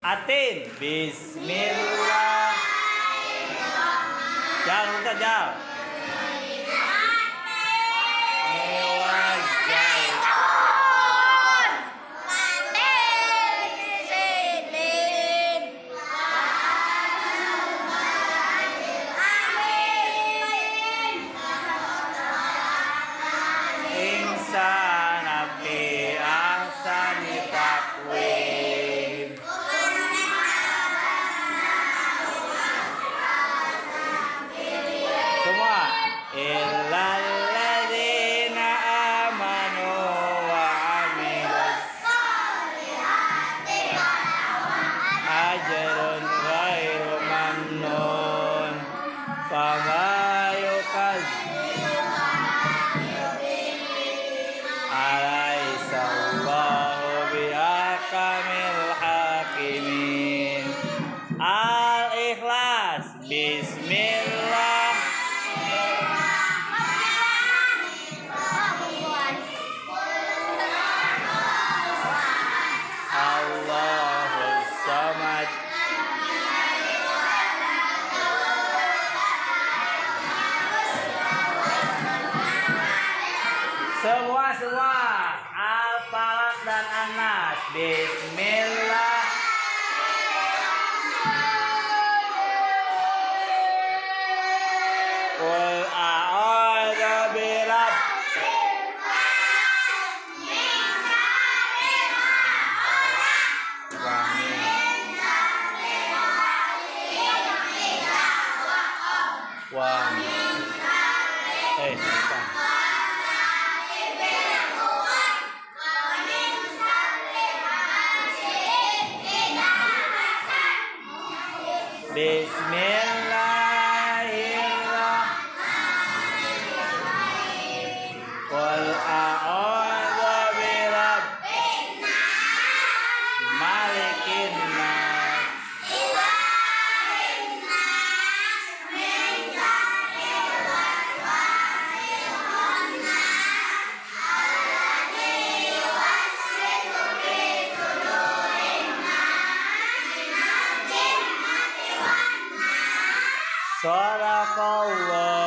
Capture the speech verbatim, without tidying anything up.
Atin. Bismillah. Jangan lupa jauh. Nabi ahsani takwim. Semua illal ladzina amanu wa amilus solihati ajrun ghairu mamnun fama yukazzibuka Alaihissallahu bihakamil hakimin. Al-Ikhlas. Bismillah. Allahus Samad. Semua semua Al-Falaq dan An-Nas. Bismillah. Qul a'udzu birabb wa min Eh, Bismillahirrahmanirrahim. Qul a'udzu birabbin nas, malikin nas, ilahin nas, min syarril waswasil khannas, alladzi yuwaswisu fi sudurin nas minal jinnati wan nas. Sadaqallah.